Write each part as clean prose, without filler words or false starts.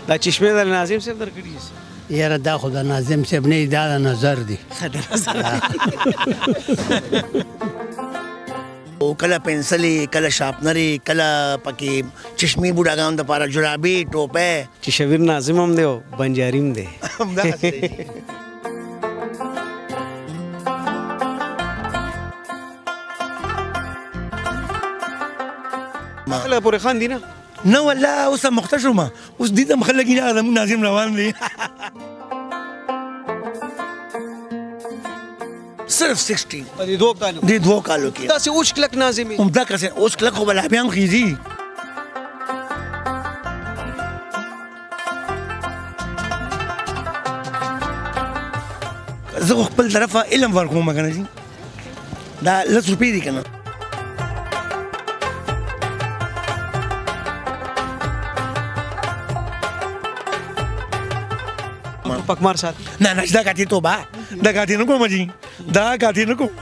دا چشمه د ناظم صاحب درکړي یاره دا خو د ناظم صاحب نه دا د نظر دی او کله پنسلې کله شارپنرې کله پکې چشمې بوډاګانو دپاره جرابې ټوپۍ چې شبیر ناظم هم دی او بنجاري هم دی خلک پورې خاندي نه نه والله اوس مخته شوم اوس دې ته خلک نه زموږ ناظم روان دی صرف 16 په دې دوه کالو دې دوه کالو کې داسې اوچ کلک ناظم یې همدا کسې اوس کلک خو به لا بیا هم خیزي زه خو خپل طرفه علم ورکوم که نه جي دا 10 روپۍ دي که نه پکمار ساتي نه نه دا کاتې توبه دا کاتې نه کوم جي دا کاتې نه کوم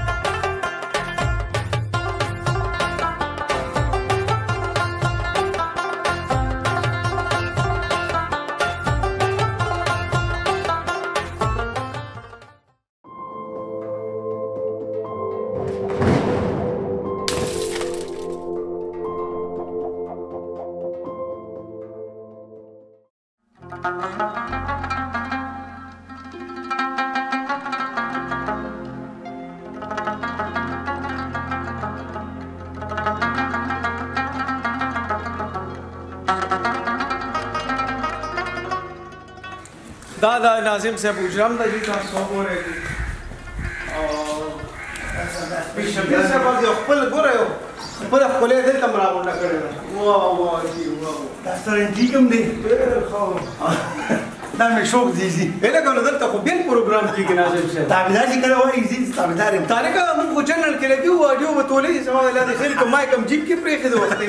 دا دا ناظم صاحب اجرام د دې تاسو وګورئ او شبیر صاحب یو خپل ګورئ خپل خپلې دلته راغونډه کړې واه واه جی واه دا سره ټیک هم دی دا مې شوق دی جي لکه نو دلته خو بل پروګرام کېږي ناظم صاحب تابعدار چې کله وایي جي تابعدار یم طارق موږ خو چینل کې لګي وو اډیو به تولې سما الله دې خیر کوم مایک هم جیب کې پرېښې د وخت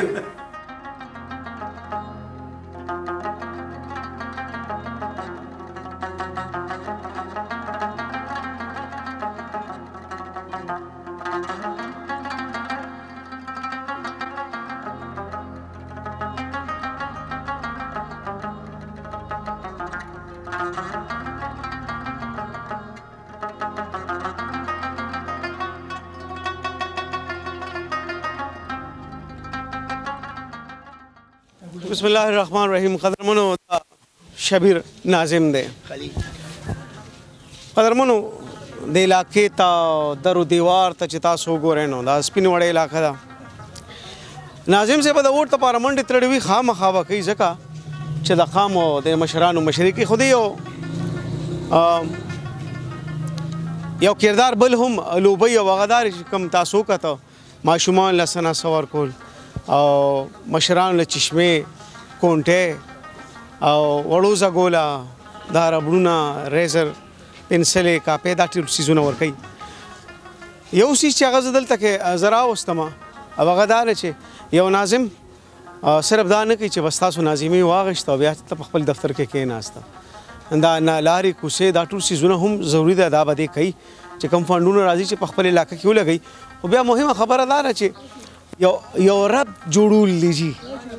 بسم الله الرحمن الرحیم. قدرمنو شبیر ناظم دی قدرمنو د علاقې ته درو دیوار ته چې تاسو وګورئ نو دا سپین وړې علاقه ده ناظم صاحب د ووټ لپاره منډې تړوي خامخا به کوي ځکه چې د قامو د مشرانو مشري کې خو دی یو کردار بل هم لوبۍ او هغه کوم تاسو وکته ماشومان له څه ورکول او مشرانو له چشمې کونټې او وړو زګوله دا ربړونه ریزر پنسلې کاپې دا ټول څیزونه ورکوي یو څیز چې هغه زه دلته کې زه راوستمه او هغه دا دی چې یو ناظم صرف دا نه کوي چې بس تاسو ناظمي واغېسته او بیا ته په خپل دفتر کې کېناسته دا لارې کوڅې دا ټول څیزونه هم ضروري ده دا به دې کوي چې کوم فنډونه راځي چې په خپل علاقه کې ولګوي او بیا مهمه خبره دا ده چې یو رب جوړول دی جي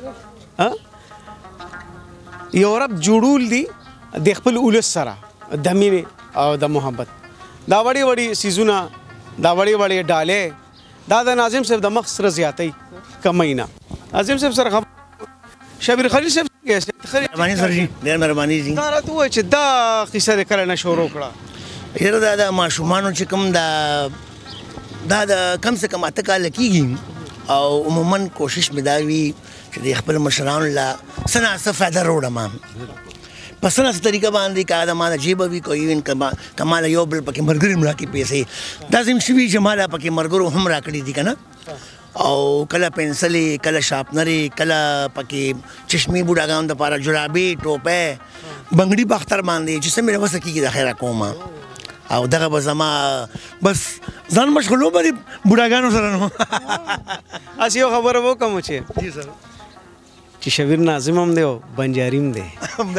یو رب جوړول دی د خپل اولس سره د مینې او د محبت دا وړې وړې څیزونه دا وړې وړې ډالۍ دا د ناظم صاحب د مخ سره زیاتۍ کمۍ نه ناظم صاحب سره شبیر خلیل صاحب مهرباني سر جي ډېر مهرباني جي دا راته ووایه چې دا قصه دې کله نه شروع کړه یاره دا د ماشومانو چې کوم دا د کم سے کم 8 کاله کېږي او عموما کوشش مې دا وي چې د خپل مشرانو له څه نه څه فایده راوړم په څه نه څه طریقه باندې که د ما د جیبه وي که ایون که ما له یو بل پکې ملګري هم راکړي پیسې داسې شوي چې ما له پکې ملګرو هم راکړي دي که نه او کله پنسلې کله شارپنرې کله پکې چشمې بوډاګانو دپاره جرابې ټوپۍ بنګړي په اختر باندې چې څه مې وسه کېږي د خیره کوم او دغه به زما بس ځان مشغولو به د بوډاګانو سره نو هسې یو خبره وکړم چې چې شبیر ناظم هم دی او بنجاري هم دی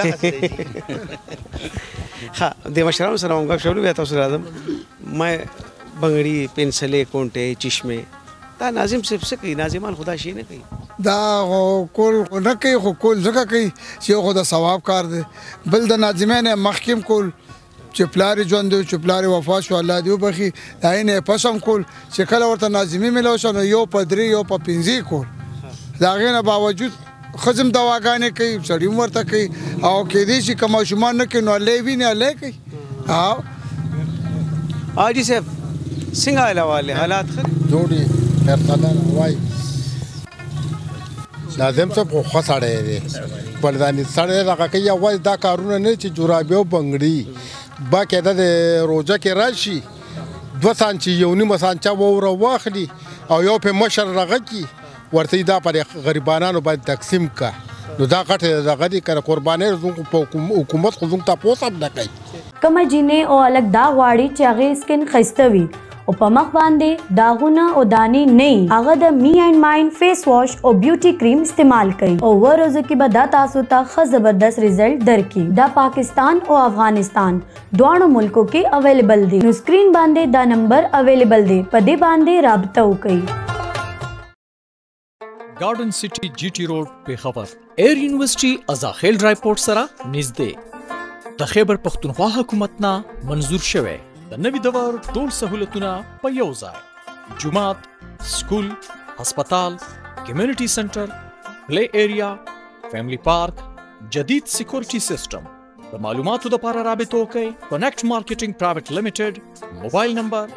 ښه د مشرانو سره هم ګپ شولو بیا تاسو راځم ما بنګړي پنسلې کونټې چشمې دا ناظم صاحب څه کوي ناظمان خدا شی نه کوي دا کول نه کوي خو کول ځکه کوي چې یو خو د ثواب کار دی بل د ناظمین مخکیم کول چې پلار ژوند دی چې پلار وفات شو الله دې وبخي دا یې نه پسم کول چې کله ورته ناظمي ملو شو نو یو په درې یو په پنځه کول د هغې نه باوجود ښځم دواګانې کوي سړي هم ورته کوي او کېدای شي که ماشومان نه کوي نو الله یې ویني الله یې کوي حاجي صاحب څنګه حالواله حالات ښه جوړي خیرخانه وای ناظم صاحب خو ښه سړی دی بلداني سړی دغه کوي یوازې دا کارونه نه چې جورابې او بنګړي باقاعده د روژه کې راشي 2 سانچې یو نیمه سانچه واوره واخلي او یو پې مشر رغه کړي ورته دا پر غریبانانو باندې تقسیم کا نو دا غټه دغه دي کنه قرباني زموږ په حکومت خو زموږ تاسو هم نه کوي کومه جینې او الګ دا غواړي چې هغه سکن خسته وي او په مخ باندې داغونه او دانې نه هغه د می اینڈ ماین فیس واش او بیوټي کریم استعمال کړئ او ورځو کې به دا تاسو ته ښه زبردست رزلټ درکړي دا پاکستان او افغانستان دواړو ملکو کې اویلیبل دي نو سکرین باندې دا نمبر اویلیبل دی په دې باندې رابطه وکړئ garden city GT road Peshawar air university Azakhel dry port सरा नږدې د خیبر پختونخوا حکومت نه منظور شوه د نوي دور ټول سہولتونه په یو ځای جمعات سکول هسپتال کمیونټي سنټر پلی ایریا فیملی پارک جدید سکیورټي سیستم د معلوماتو لپاره رابطه وکړئ کنیکټ مارکیټینګ پرایویټ لیمیټډ موبایل نمبر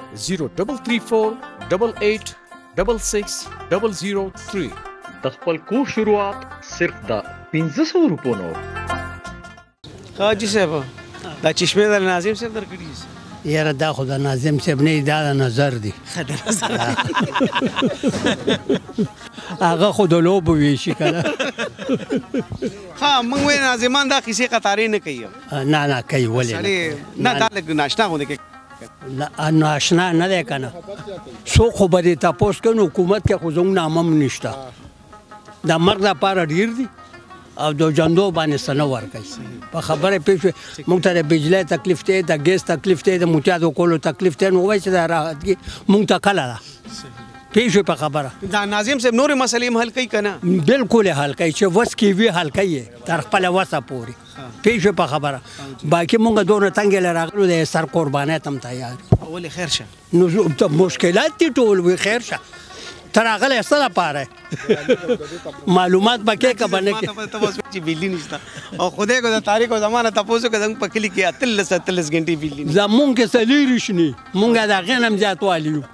0334886003 د خپل کور شروعات صرف د 1500 روپو نو حاجي صاحب دا چشمه د ناظم صاحب درکړي یاره دا خو د ناظم صاحب نه دا د نظر دی هغه خو د لوبو ویشي کنه ها موږ وې ناظمان دا کیسې قطارې نه کوي نه کوي ولې نه دا لږ ناشنا غوندې کوي ناشنا نه دی کنه څوک خو به دې تپوس کوي حکومت کې خو زموږ نامه هم نشته د مرګ لپاره ډېر دي او د جندو باندې څه نه ورکوي په خبره پوه شوې موږ ته د بجلۍ تکلیف دی د ګیس تکلیف دی د موټیادو کولو تکلیف دی نو وایي چې دا راحت کې موږ ته کله ده پوه شوې په خبره دا ناظم صاحب نورې مسلې هم حل کوي که نه بلکل یې حل کوي چې وس کې وي حل کوي تر خپله وسه پورې پوه شوې په خبره باقي موږ دونه تنګې له راغلو د سر قربانۍ ته هم تیار ولې خیر شه نو مشکلات دي ټول وي خیر شه تر هغه له څه لپاره معلومات پکې که به نه کې چې بجلی نشته او خدای کو د تاریخ او زمانه تاسو که زموږ په کلي کې 38 غنټې بجلی زمونږ کې څلېرویشت شني مونږ د هغې نه هم زیاتوالی یو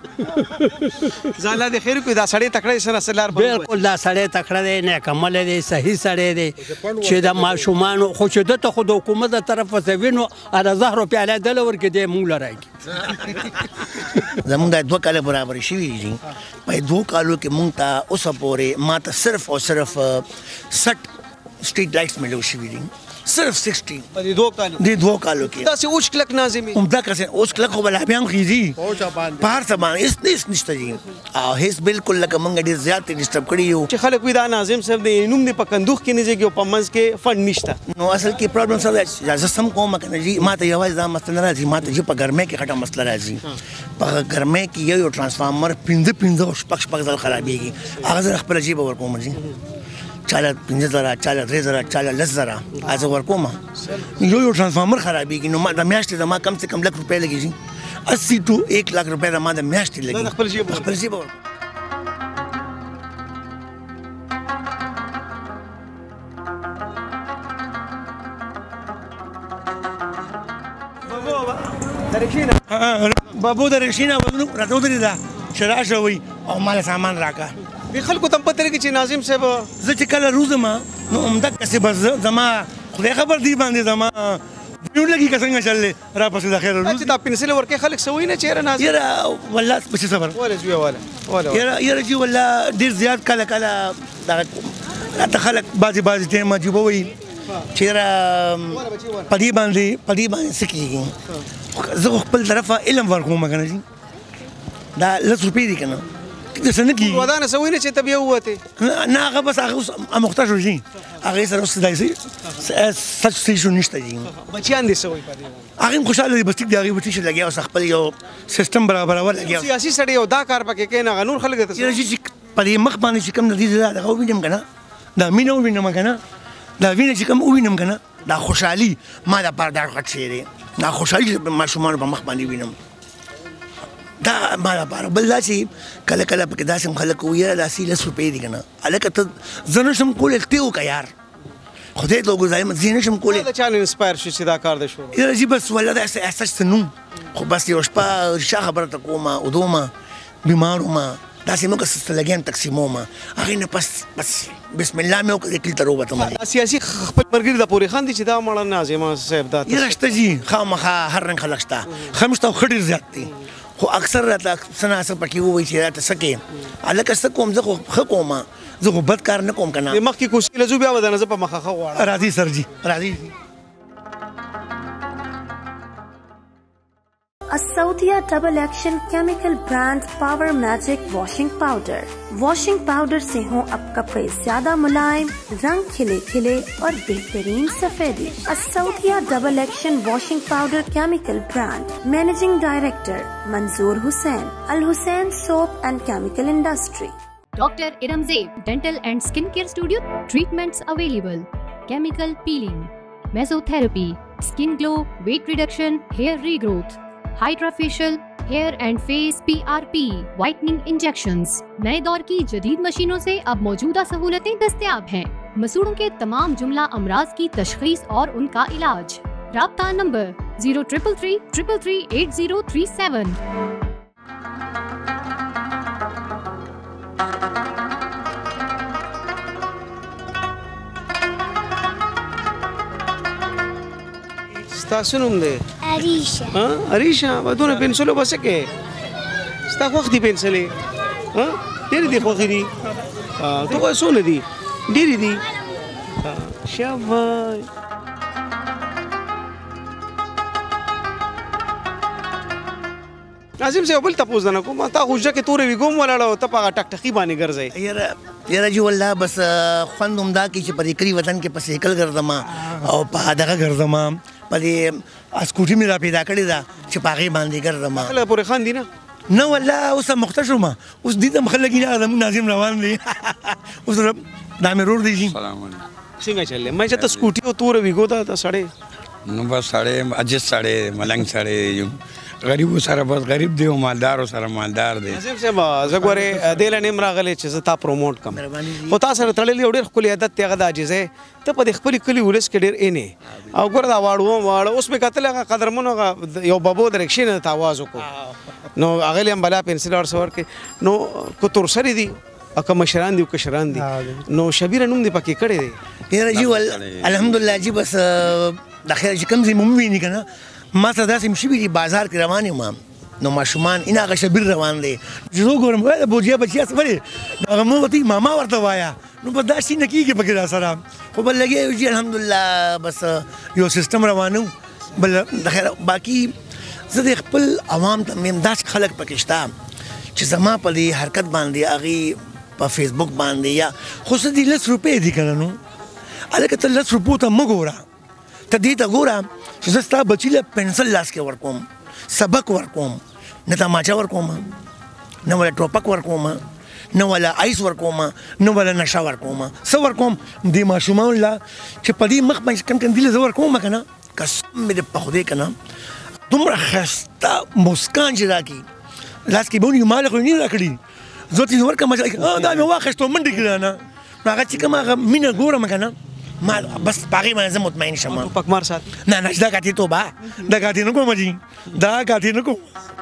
زه الله دې خیر کړي دا سړی تکړه دی سره سلار بلکل دا سړی تکړه دی نیکعمله دی صحیح سړی دی چې د ماشومانو خو چې دته خو د حکومت د طرفه څه وینو هغه 1000 روپۍ علی دله ورکړي دی مونږ له راکړي زمونږ دا 2 کاله برابر شوي دي په 2 کالو کې مونږ ته اوسه پورې ما ته صرف او صرف 60 street lights मिले उसी भी सिर्फ 16 दे 2 कालों के दासे उस क्लक नाज़िम उम्दा कैसे उस क्लक को बला भी हम खीजी बाहर सामान इस निश्चित जी हिस बिल्कुल लग मंग डी ज़्यादा डिस्टर्ब करी हो कि खलक विदा नाज़िम साहब ने इनुम ने पकंदुख के निजे के पमंस के फंड निश्ता नो असल की प्रॉब्लम सब जैसे सम को मकन जी माता ये वाइज दा मसला राजी माता जी पर घर में के खटा मसला राजी पर घर में की ये ट्रांसफार्मर पिंदे पक्ष जल खराबी की अगर खबर अजीब और को मर्जी चाला 15,000 चाला 3,000 चाला 10,000 आज ورکوما یو transformer خرابې کی نو ما د میاشتې د ما کم سے کم لک روپے لګي شي 80 to 1 lakh روپے د ما د میاشتې لګي خپل شي بابو درشینا ودنو راته ودرې دا شراشه وي او مال سامان راکا به خلکو تم پته لري چې ناظم صاحب زه چې کله روزما نو عمده کسې بس زما خدای خبر دی باندې زما یو لګي که څنګه چلې را پسې د خیر روز چې دا پنسل ورکې خلک سوي نه چیرې ناظم یاره والله پسې صبر ولا جوی ولا یاره جی والله ډېر زیات کله دا راته خلک بعضې ټایم عجیبه وایي چې یاره په دې باندې څه کېږي زه خو خپل طرفه علم ورکوم که نه جي دا 10 روپۍ دي که نه څه نه کېږي ودانه سوي نه چې ته بیا ووتې نه هغه بس هغه اوس اموخته شو جي هغې سره اوس داسې سچ څه شو نشته جي بچیان دې سوي په دې هغې هم خوشحاله دي بس ټیک دي هغې به ټیک لګیا اوس خپل یو سیسټم برابرول لګیا سیاسي سړی او دا کار پکې کوي نه نور خلک چې په دې مخ باندې چې کوم د دې دغه ووینم که نه دا مینه ووینم که نه دا وینه چې کوم ووینم که نه دا خوشحالي ما دپاره دا غټ شی دی دا خوشحالي چې ماشومانو په مخ باندې وینم دا ما دپاره بل دا چې کله کله پکې داسې هم خلک وایي یاره دا 10 روپۍ دي که نه هلکه ته زه نشم کولی ته وکړه یار خدای ته وګورځایم زه نشم کولی د چا نه انسپایر شو چې دا کار دی شروع یاره جي بس والله دا احساس ته نوم خو بس یو شپه رښتیا خبره ته کومه ودومه بیمار ومه داسې موږ ستلګیان تقسیمومه هغې نه بس بسم الله مې وکړه کلي ته روبتم سیاسي خپل ملګري د پورې خان دي چې دا مړه ناظمه صاحب دا یاره شته جي خامخا هر رنګ خلک شته ښه هم شته او ښه ډېر زیات دي خو اکثر راته څه نه څه پکې ووایي چې راته څه کوې هلکه څه کوم زه خو ښه کومه زه خو بد کار نه کوم که نه مخکې کوشش له زو بیا به درنه زه په مخه ښه غواړم راځي سر جي راځي Asaudia Double Action Chemical Brand Power Magic Washing Powder. Washing powder से हो अब कपड़े ज्यादा मुलायम, रंग खिले खिले और बेहतरीन सफेदी। असौदिया double action washing powder chemical brand. Managing director Manzoor Hussain, Al Hussain soap and chemical industry. Dr. Iramzeeb Dental and Skin Care Studio. Treatments available. Chemical peeling, mesotherapy, skin glow, weight reduction, hair regrowth, Hydra-facial, hair and face PRP, whitening injections. नए दौर की जदीद मशीनों से अब मौजूदा सहूलतें दस्तयाब हैं। मसूड़ों के तमाम जुमला अमराज की तशखीस और उनका इलाज। राब्ता नंबर 0333 333 8037। ستاسو نوم دی اریشا اریشا ودونه پنسلو بس کې ستا خوښ دي پنسلې ډېرې دي خوښې دي ته وایه څونه دي ډېرې دي شاباش ناظم صاحب بل تپوس نه کوم تا خو ژکې تورې وي ګوم ولاړه او ته په هغه ټکټقي باندې ګرځئ یاره جی والله بس خوند همدا کې چې په دې کلي وطن کې په سایکل ګرځم او په دغه ګرځم په دې سکوټي مې را پیدا کړې ده چې په هغې باندې ګرځم خلک پورې خان دي نه نه والله اوس مخته شوم اوس دې ته خلک نه زموږ ناظم روان دی اوس دا مې رور دی جی څنګه چلې مې چې ته سکوټي او تورې وي ګو ته سړی نو بس سړی عجز سړی ملنګ سړی غریبو سره بس غریب دی او مالدارو سره مالدار دی ناظم صاحب زه ګورې دې له نیم راغلی چې زه تا پروموټ کړم خو تا سره تړلی یو ډېر ښکلی عادت دی هغه د عاجزۍ ته په دې خپلې کلي ولس کې ډېر اینې او ګوره دا واړه اوس مې کتل هغه قدرمنو هغه یو بابو د رکشې نه ته آواز وکړو نو هغې هم بلا پنسل ورسه ورکړې نو که تورسرې دي او که مشران دي او کشران دي نو شبیره نوم دې پکې کړی دی یاره جی الحمدلله جی بس د خیر چې کوم ځای مو وویني که نه ما ته داسې هم شوي دي بازار کې روان یم نو ماشومان این هغه شبیر روان دی چې زه وګورم وایه بوجیا بچیا ولې هغه مو ورته ماما ورته وایه نو بس دا شي نه کېږي پکې را سره خو بل لګیا جي الحمدلله بس یو سیستم روان و بل د خیر باقي زه د خپل عوام ته مې داسې خلک پکې شته چې زما په دې حرکت باندې هغې په فیسبوک باندې یا خو څه دي 10 روپۍ دي که نه نو هلکه ته 10 روپو ته مه ګوره ته دې ته ګوره چې زه ستا بچي له پنسل لاس کې ورکوم سبق ورکوم نه تماچه ورکوم نه ولا ټوپک ورکوم نه ولا آیس ورکوم نه ولا نشه ورکوم څه ورکوم دې ماشومان له چې په دې مخ باندې کم کندیله زه ورکوم که نه قسم مې د په خدای که نه دومره ښایسته مسکان چې راکړي لاس کې به ونیو ما له خو یې نه راکړي زه ورته ورکړم دا مې واخیستو منډې کړې رانه نو هغه چې کوم هغه مینه ګورم که نه ما بس پاغي باندې زه مطمئن شم ټوپک مار سات نه نه دا کاتې توبه دا کاتې نه کوم جی دا کاتې نه کوم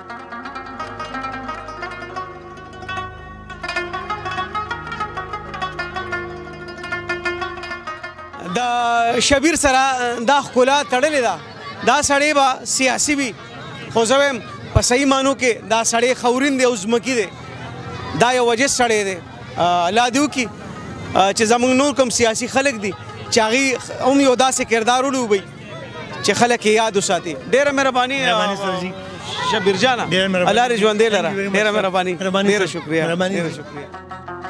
د شبیر سره دا ښکلا تړلې ده دا سړی به سیاسي وي خو زه وایم په صحیح معنو کې دا سړی خورین دی او ځمکي دی دا یو وجه سړی دی الله دې وکړي چې زموږ نور کوم سیاسي خلک دي چې هغې هم یو داسې کردار ولوبئ چې خلک یې یاد وساتي ډېره مهرباني شبیر جانه الله دې ژوندی لره ډېره مهرباني ډېره شکریه